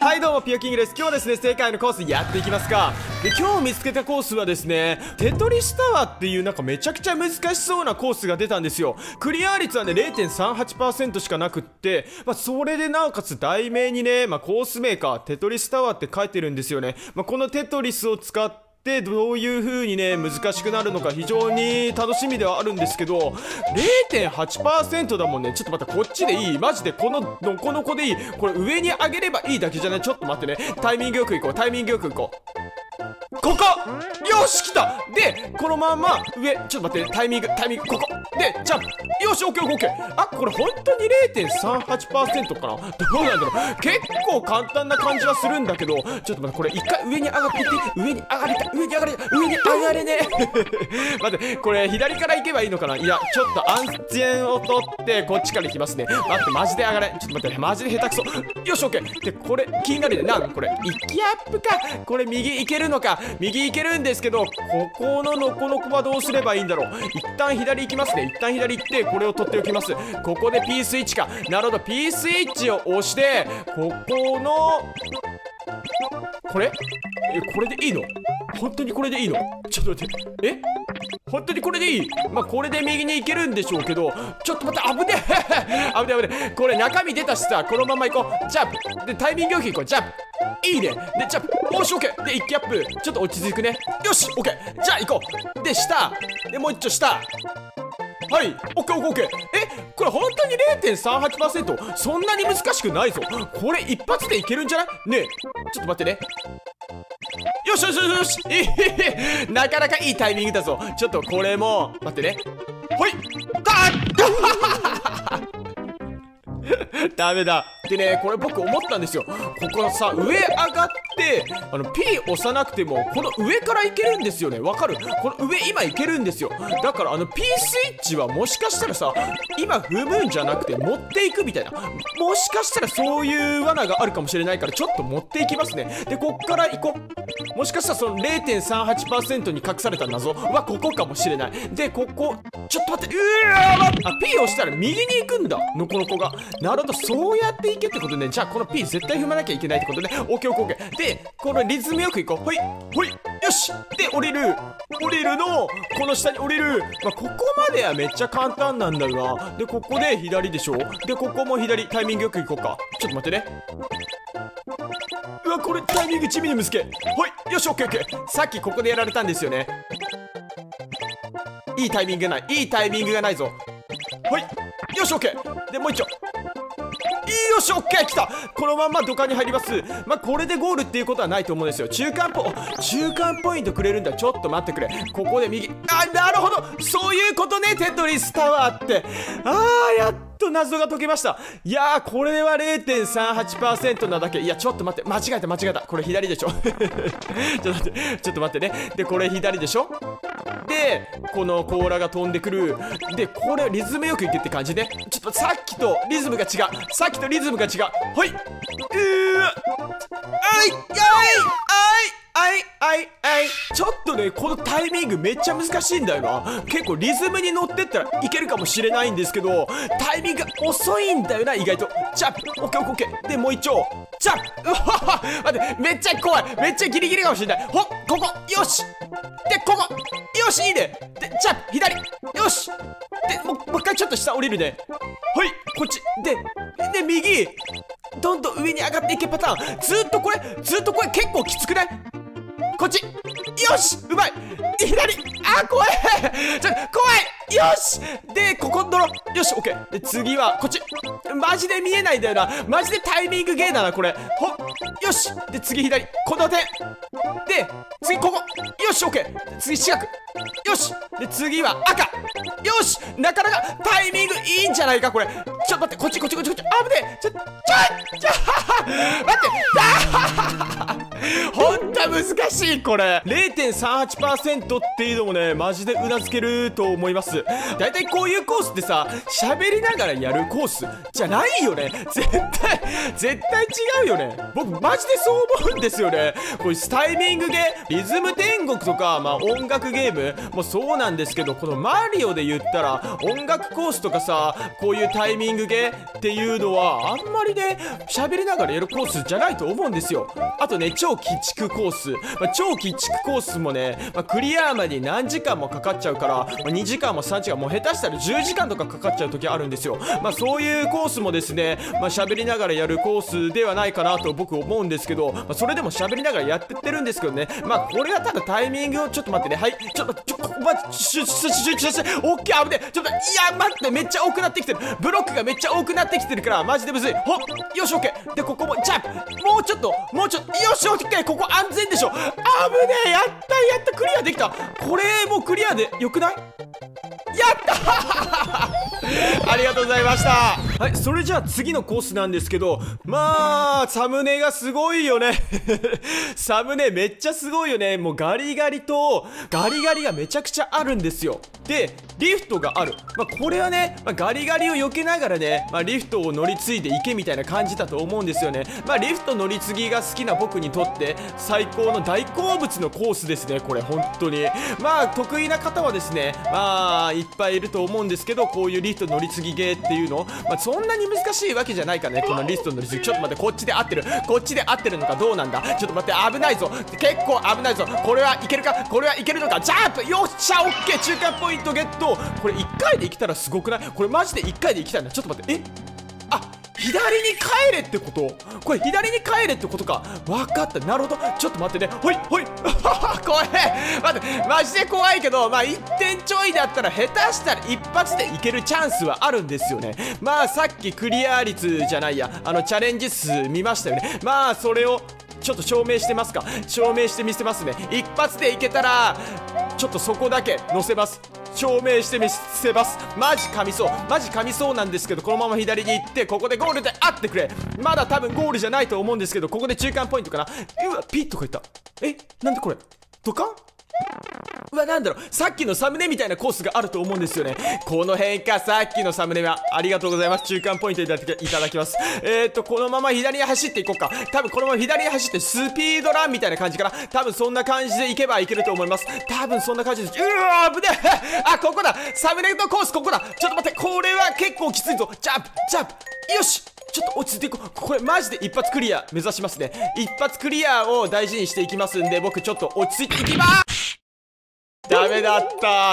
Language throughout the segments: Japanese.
はいどうもピヨキングです。今日はですね世界のコースやっていきますか。で今日見つけたコースはですねテトリスタワーっていうなんかめちゃくちゃ難しそうなコースが出たんですよ。クリア率はね 0.38% しかなくって、それでなおかつ題名にね、コースメーカーテトリスタワーって書いてるんですよね。このテトリスを使ってどういう風にね難しくなるのか非常に楽しみではあるんですけど 0.8% だもんね。ちょっと待って、こっちでいい？マジでこのノコノコでいい？これ上に上げればいいだけじゃない？ちょっと待ってね、タイミングよくいこう、タイミングよくいこう。ここよし来た。でこのまま上、ちょっと待って、タイミングここでジャンプ。よしオッケーオッケー。あ、これ本当に 0.38% かな。どうなんだろう。結構簡単な感じはするんだけど、ちょっと待って、これ一回上に上がっていって、上に上がりたい、上に上がれね待って、これ左から行けばいいのかな。いやちょっと安全をとってこっちから行きますね。待って、マジで上がれ。ちょっと待って、マジで下手くそ。よしオッケー。でこれ気になるね。これ行きアップか。これ右行けるのか。右行けるんですけど、ここのノコノコはどうすればいいんだろう。一旦左行きますね。一旦左行ってこれを取っておきます。ここで P スイッチか。なるほど、 P スイッチを押してここのこれでいいの？本当にこれでいいの？ちょっと待って、本当にこれでいい？これで右に行けるんでしょうけど、ちょっと待って、危ねえ危ねえ。これ中身出たしさ、このまま行こう。ジャンプでタイミングよく行こう。ジャンプいいね。でジャンプ、よしオッケー。で一気アップ、ちょっと落ち着くね。よしオッケー。じゃあ行こう。で下でもう一丁下。はい、オッケーオッケーオッケー。これ本当に 0.38%？ そんなに難しくないぞ。これ一発でいけるんじゃない？ねえ、ちょっと待ってね。よしよしよしよしなかなかいいタイミングだぞ。ちょっとこれも待ってね。ほいダメだ。でね、これ僕思ったんですよ。ここさ、上上がってP 押さなくてもこの上からいけるんですよね。わかる？この上今いけるんですよ。だからP スイッチはもしかしたらさ、今踏むんじゃなくて持っていくみたいな、もしかしたらそういう罠があるかもしれないから、ちょっと持っていきますね。でこっから行こう。もしかしたらその 0.38% に隠された謎はここかもしれない。でここちょっと待って、P 押したら右に行くんだ、ノコノコが。なるほど、そうやっていけってことね。じゃあこの P 絶対踏まなきゃいけないってことね。オッケーオッケーオッケー。でこのリズムよくいこう。ほいほい、よし。で降りるのこの下に降りる。ここまではめっちゃ簡単なんだよな。でここで左でしょ。でここも左、タイミングよくいこうか。ちょっと待ってね。うわ、これタイミング地味に難け。ほい、よしオッケーオッケー。さっきここでやられたんですよね。いいタイミングがない、いいタイミングがないぞ。ほい、よしオッケー。でもう一丁。よしオッケー、来た。このまんま土管に入ります。これでゴールっていうことはないと思うんですよ。中間ポイントくれるんだ。ちょっと待ってくれ。ここで右。なるほど、そういうことね、テトリスタワーって。やっと謎が解けました。いやー、これは 0.38% なだけ。いやちょっと待って、間違えた。これ左でしょちょっと待ってね。でこれ左でしょ。でこの甲羅が飛んでくる。でこれリズムよくいけって感じね。ちょっとさっきとリズムが違う。ほい、ちょっとね、このタイミングめっちゃ難しいんだよな。結構リズムに乗ってったらいけるかもしれないんですけど、タイミングが遅いんだよな、意外と。ジャンプ、オッケーオッケー。でもう一丁ジャンプ。待って、めっちゃ怖い。めっちゃギリギリかもしれない。ここよし。でここよし、いいね。でジャンプ左、よし。でもう一回ちょっと下降りるね。はい、こっちで右、どんどん上に上がっていけパターン。ずっとこれ結構きつくない？こっち、よし、うまい。左、怖いよし。でここ乗ろう。よしオッケー。で次はこっち。マジで見えないんだよな。マジでタイミングゲーだなこれ。よし。で次左、この手で次ここ。よしオッケー。次四角。よし。で次は赤。よし。なかなかタイミングいいんじゃないかこれ。ちょっと待って、こっち危ねえ。待ってほんと難難しいこれ。 0.38% っていうのもねマジでうなずけると思います。だいたいこういうコースってさ、喋りながらやるコースじゃないよね。絶対違うよね。僕マジでそう思うんですよね。こういうタイミングゲー、リズム天国とか、まあ音楽ゲームもそうなんですけど、このマリオで言ったら音楽コースとかさ、こういうタイミングゲーっていうのはあんまりね喋りながらやるコースじゃないと思うんですよ。あとね、超鬼畜コース、超鬼畜コースもね、クリアまでに何時間もかかっちゃうから、2時間も3時間も下手したら10時間とかかかっちゃう時あるんですよ。そういうコースもですね、喋りながらやるコースではないかなと僕思うんですけど、それでも喋りながらやってってるんですけどね。これはただタイミングをちょっと待ってね。はい、ちょっとここまでオッケー、危ねえ。ちょっといや待って、めっちゃ多くなってきてる。ブロックがめっちゃ多くなってきてるからマジでむずい。ほっ、よしオッケー。でここもジャンプ、もうちょっとよしオッケー。ここ安全でしょ。危ねえ。やったクリアできた。これもうクリアでよくない？やったありがとうございました。はい、それじゃあ次のコースなんですけど、サムネがすごいよねサムネめっちゃすごいよね。もうガリガリがめちゃくちゃあるんですよ。でリフトがある。これはね、ガリガリを避けながらね、リフトを乗り継いでいけみたいな感じだと思うんですよね。リフト乗り継ぎが好きな僕にとって最高の大好物のコースですね、これ本当に。得意な方はですね、いっぱいいると思うんですけど、こういうリフト乗り継ぎゲーっていうの、そんなに難しいわけじゃないからね、このリフト乗り継ぎ。ちょっと待って、こっちで合ってるのかどうなんだ。ちょっと待って、危ないぞ、結構危ないぞ。これはいけるか、これはいけるのか。ジャンプ、よっしゃ、オッケー、中間ポイントゲット。これ1回で生きたらすごくない？これマジで1回で生きたんだ。ちょっと待って、左に帰れってこと？これ左に帰れってことか。分かった、なるほど。ちょっと待ってね。ほい怖い待って、マジで怖いけど、1点ちょいだったら下手したら一発でいけるチャンスはあるんですよね。さっきクリア率じゃないや、チャレンジ数見ましたよね。それをちょっと証明してますか。証明してみせますね。一発でいけたらちょっとそこだけ載せます。証明してみせます。マジ噛みそうなんですけど、このまま左に行ってここでゴールであってくれ。まだ多分ゴールじゃないと思うんですけど、ここで中間ポイントかな。うわ、ピッとかいった。なんでこれドカン。うわ、なんだろう、さっきのサムネみたいなコースがあると思うんですよね。この辺か。さっきのサムネはありがとうございます。中間ポイントいただきます。このまま左に走っていこうか。多分このまま左に走ってスピードランみたいな感じかな。多分そんな感じでいけばいけると思います。多分そんな感じです。うわー、危ねえここだ。サムネのコースここだ。ちょっと待って、これは結構きついぞ。ジャンプよし、ちょっと落ち着いていこう。これマジで一発クリア目指しますね。一発クリアを大事にしていきますんで、僕ちょっと落ち着いていきます。ダメだった。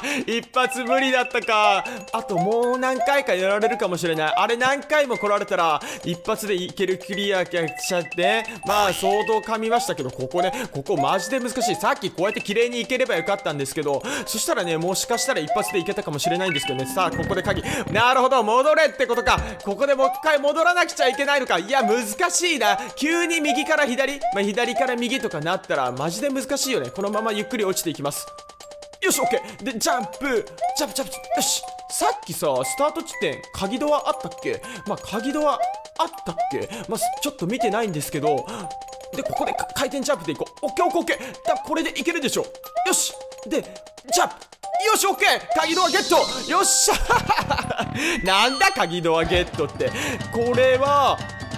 一発無理だったか。あともう何回かやられるかもしれない。あれ何回も来られたら一発でいけるクリアしちゃって、相当噛みましたけど、ここマジで難しい。さっきこうやって綺麗にいければよかったんですけど、そしたらね、もしかしたら一発でいけたかもしれないんですけどね。さあここで鍵。なるほど、戻れってことか。ここでもう一回戻らなくちゃいけないのか。いや難しいな。急に右から左、左から右とかなったらマジで難しいよね。このままゆっくり落ちていきます。よし、オッケー。でジャンプ。よし。さっきさ、スタート地点鍵ドアあったっけ。鍵ドアあったっけ。ちょっと見てないんですけど、でここで回転ジャンプでいこう。オッケー。これでいけるでしょ。よし。でジャンプ。よし、オッケー。鍵ドアゲット。よっしゃなんだ鍵ドアゲットって。これは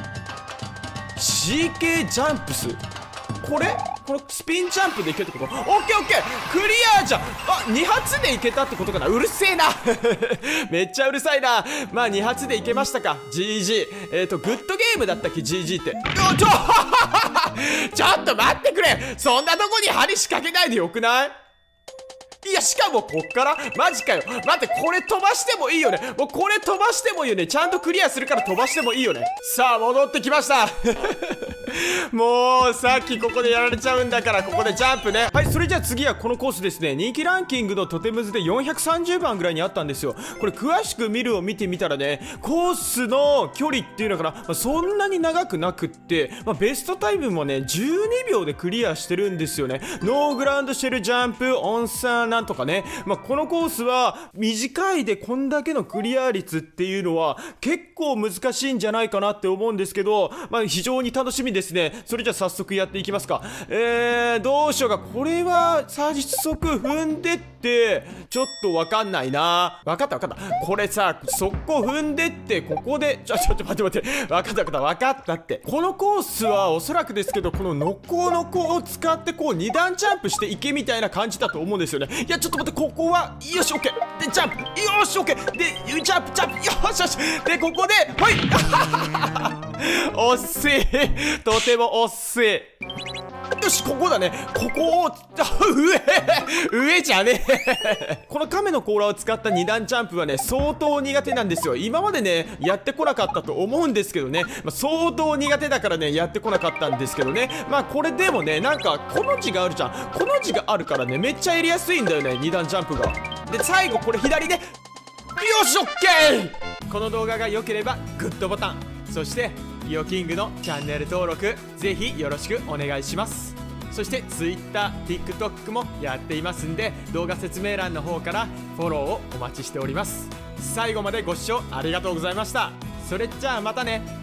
CK ジャンプス。このスピンジャンプでいけるってこと。オッケークリアじゃん。2発でいけたってことかな。うるせえなめっちゃうるさいな。2発でいけましたか。 GG。グッドゲームだったっけ GG って。ちょっと待ってくれ。そんなとこに針仕掛けないでよくない？いや、しかもこっからマジかよ。待って、これ飛ばしてもいいよね。もうこれ飛ばしてもいいよね。ちゃんとクリアするから飛ばしてもいいよね。さあ戻ってきましたもうさっきここでやられちゃうんだから、ここでジャンプね。はい、それじゃあ次はこのコースですね。人気ランキングのトテムズで430番ぐらいにあったんですよ。これ詳しく見てみたらね、コースの距離っていうのかな、そんなに長くなくって、ベストタイムもね12秒でクリアしてるんですよね。ノーグラウンドシェルジャンプオンサーなんとかね、このコースは短いでこんだけのクリア率っていうのは結構難しいんじゃないかなって思うんですけど、非常に楽しみですね。それじゃあ早速やっていきますか。どうしようか。これは早速踏んでってちょっとわかんないな。わかったこれさ、速攻踏んでってここでちょっと待ってわかったって。このコースはおそらくですけど、このノコノコを使ってこう2段ジャンプしていけみたいな感じだと思うんですよね。いやちょっと待って、ここはよし OK でジャンプ、よし OK でジャンプよしでここではい惜しい、とても惜しい。よし、ここだね。ここを上じゃねえこの亀の甲羅を使った2段ジャンプはね、相当苦手なんですよ。今までねやってこなかったと思うんですけどね、相当苦手だからねやってこなかったんですけどね。これでもね、なんかこの字があるじゃん。この字があるからね、めっちゃやりやすいんだよね、2段ジャンプが。で最後これ左でよし OK。 この動画が良ければグッドボタン、そしてリオキングのチャンネル登録ぜひよろしくお願いします。そして Twitter、TikTok もやっていますんで、動画説明欄の方からフォローをお待ちしております。最後までご視聴ありがとうございました。それじゃあまたね。